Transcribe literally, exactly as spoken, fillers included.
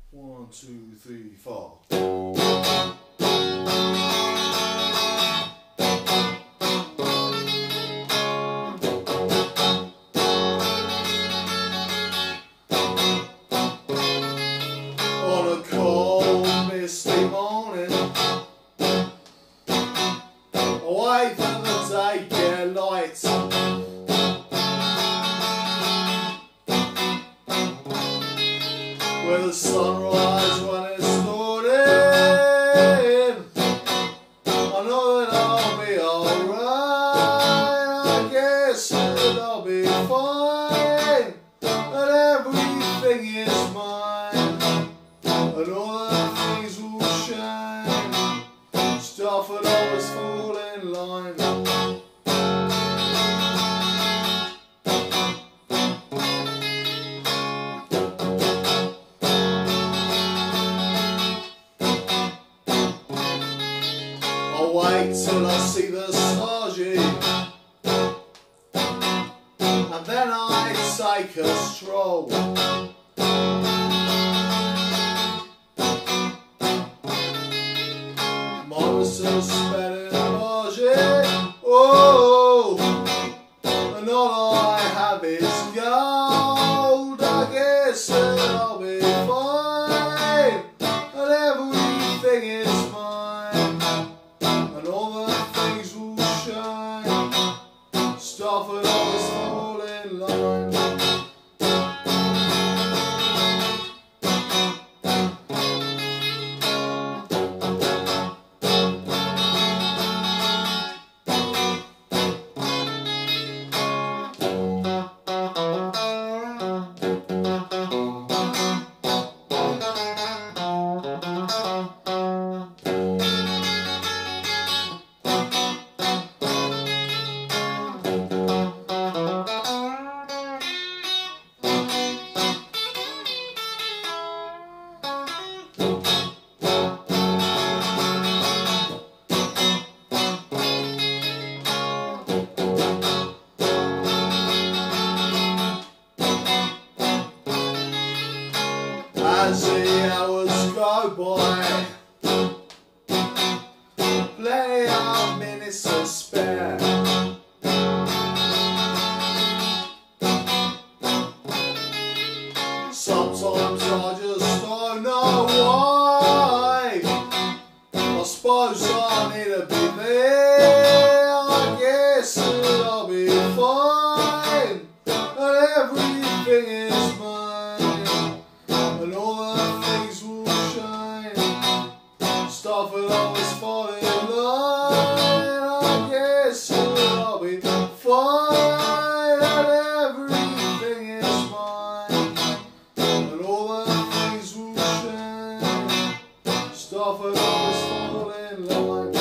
One, two, three, four. On a cold, misty morning, away from the daycare lights, where the sunrise when it's morning, I know that I'll be alright. I guess that I'll be fine, and everything is mine, and all the things will shine. Stuff will always fall in line. I'll wait till I see the sergeant, and then I take a stroll. Monsters spelling margin, oh, and all I have is gold. I guess that I'll be fine, and everything is mine, and all the things will shine. Stuff will always fall in line. As the hours go by, plenty of minutes to spare. Sometimes I just don't know why. I suppose I need to be there. I guess that I'll be fine, and everything is mine, and all the things will shine. Stuff will always fall in line. I guess that I'll be fine, and everything is mine, and all the things will shine. Stuff will always fall in line.